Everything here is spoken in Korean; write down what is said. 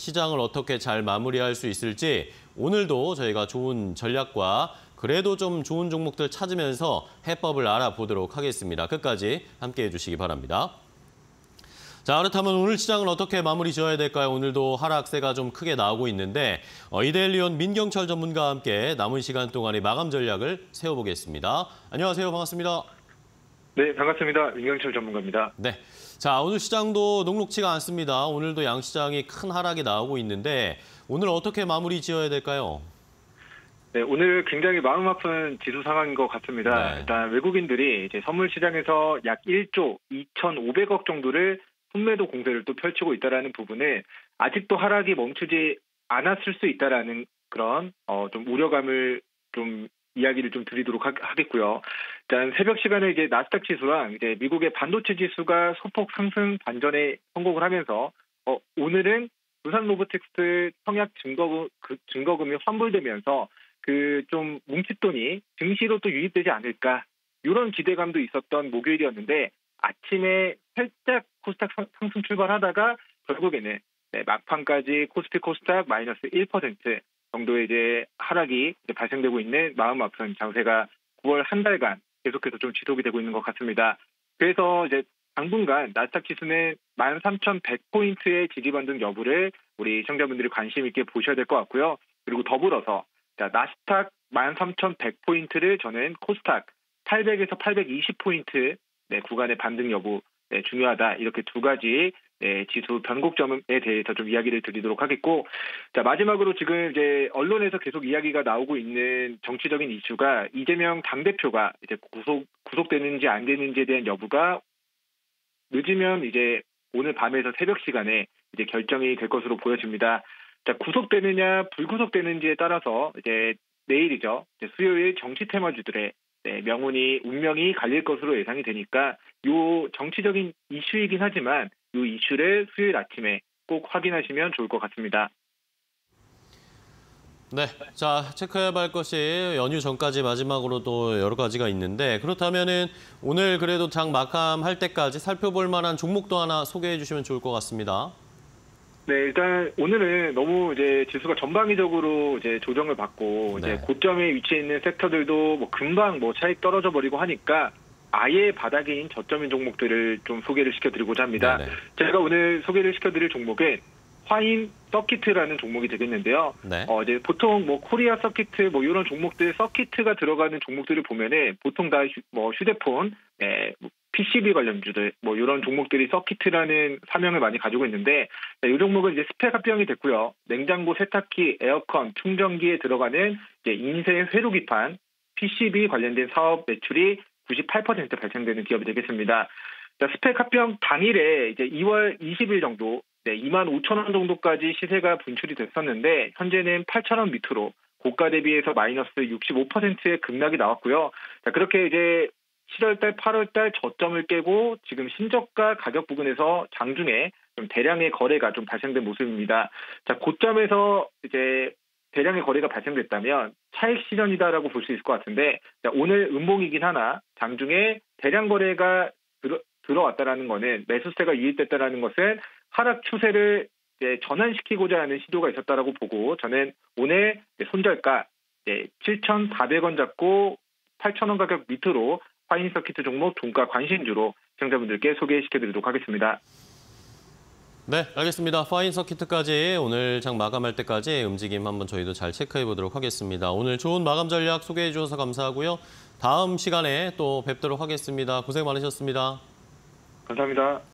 시장을 어떻게 잘 마무리할 수 있을지 오늘도 저희가 좋은 전략과 그래도 좀 좋은 종목들 찾으면서 해법을 알아보도록 하겠습니다. 끝까지 함께해 주시기 바랍니다. 자, 그렇다면 오늘 시장을 어떻게 마무리 지어야 될까요? 오늘도 하락세가 좀 크게 나오고 있는데 이데일리온 민경철 전문가와 함께 남은 시간 동안의 마감 전략을 세워보겠습니다. 안녕하세요. 반갑습니다. 네, 반갑습니다. 민경철 전문가입니다. 네. 자, 오늘 시장도 녹록지가 않습니다. 오늘도 양시장이 큰 하락이 나오고 있는데 오늘 어떻게 마무리 지어야 될까요? 네, 오늘 굉장히 마음 아픈 지수 상황인 것 같습니다. 네. 일단 외국인들이 이제 선물 시장에서 약 1조 2,500억 정도를 순매도 공세를 또 펼치고 있다라는 부분에 아직도 하락이 멈추지 않았을 수 있다라는 그런 좀 우려감을 좀 이야기를 좀 드리도록 하겠고요. 일단 새벽 시간에 이제 나스닥 지수랑 이제 미국의 반도체 지수가 소폭 상승 반전에 성공을 하면서 오늘은 두산 로보틱스 청약 증거금이 환불되면서 그 좀 뭉칫돈이 증시로 또 유입되지 않을까 이런 기대감도 있었던 목요일이었는데 아침에 살짝 코스닥 상승 출발하다가 결국에는 막판까지 코스피 코스닥 마이너스 1% 정도의 이제 하락이 이제 발생되고 있는 마음 아픈 장세가 9월 한 달간 계속해서 좀 지속이 되고 있는 것 같습니다. 그래서 이제 당분간 나스닥 지수는 13,100포인트의 지지 반등 여부를 우리 시청자분들이 관심 있게 보셔야 될 것 같고요. 그리고 더불어서 나스닥 13,100포인트를 저는 코스닥 800에서 820포인트 구간의 반등 여부 중요하다. 이렇게 두 가지 지수 변곡점에 대해서 좀 이야기를 드리도록 하겠고, 자 마지막으로 지금 이제 언론에서 계속 이야기가 나오고 있는 정치적인 이슈가 이재명 당대표가 이제 구속되는지 안 되는지에 대한 여부가 늦으면 이제 오늘 밤에서 새벽 시간에 이제 결정이 될 것으로 보여집니다. 자 구속되느냐 불구속되는지에 따라서 이제 내일이죠. 이제 수요일 정치 테마주들의 명운이 운명이 갈릴 것으로 예상이 되니까 요 정치적인 이슈이긴 하지만 이 이슈를 수요일 아침에 꼭 확인하시면 좋을 것 같습니다. 네, 자 체크해야 할 것이 연휴 전까지 마지막으로 또 여러 가지가 있는데 그렇다면은 오늘 그래도 장 마감할 때까지 살펴볼 만한 종목도 하나 소개해 주시면 좋을 것 같습니다. 네, 일단 오늘은 너무 이제 지수가 전방위적으로 이제 조정을 받고 이제 고점에 위치해 있는 섹터들도 뭐 금방 뭐 차익 떨어져 버리고 하니까 아예 바닥인 저점인 종목들을 좀 소개를 시켜드리고자 합니다. 네네. 제가 오늘 소개를 시켜드릴 종목은 화인 서키트라는 종목이 되겠는데요. 네. 이제 보통 뭐 코리아 서키트 뭐 이런 종목들 서키트가 들어가는 종목들을 보면은 보통 다 휴대폰, PCB 관련주들 뭐 이런 종목들이 서키트라는 사명을 많이 가지고 있는데 이 종목은 이제 스펙 합병이 됐고요. 냉장고, 세탁기, 에어컨, 충전기에 들어가는 이제 인쇄 회로기판, PCB 관련된 사업 매출이 98% 발생되는 기업이 되겠습니다. 자, 스펙 합병 당일에 이제 2월 20일 정도 25,000원 정도까지 시세가 분출이 됐었는데 현재는 8,000원 밑으로 고가 대비해서 마이너스 65%의 급락이 나왔고요. 자, 그렇게 이제 7월달, 8월달 저점을 깨고 지금 신저가 가격 부근에서 장중에 좀 대량의 거래가 좀 발생된 모습입니다. 자, 고점에서 이제 대량의 거래가 발생됐다면 차익 실현이다라고 볼 수 있을 것 같은데 자, 오늘 음봉이긴 하나 장중에 대량 거래가 들어왔다라는 것은 매수세가 유입됐다라는 것은 하락 추세를 이제 전환시키고자 하는 시도가 있었다라고 보고 저는 오늘 손절가 7,400원 잡고 8,000원 가격 밑으로 화인 서키트 종목 종가 관심주로 시청자분들께 소개시켜드리도록 하겠습니다. 네, 알겠습니다. 화인 서키트까지 오늘 장 마감할 때까지 움직임 한번 저희도 잘 체크해 보도록 하겠습니다. 오늘 좋은 마감 전략 소개해 주셔서 감사하고요. 다음 시간에 또 뵙도록 하겠습니다. 고생 많으셨습니다. 감사합니다.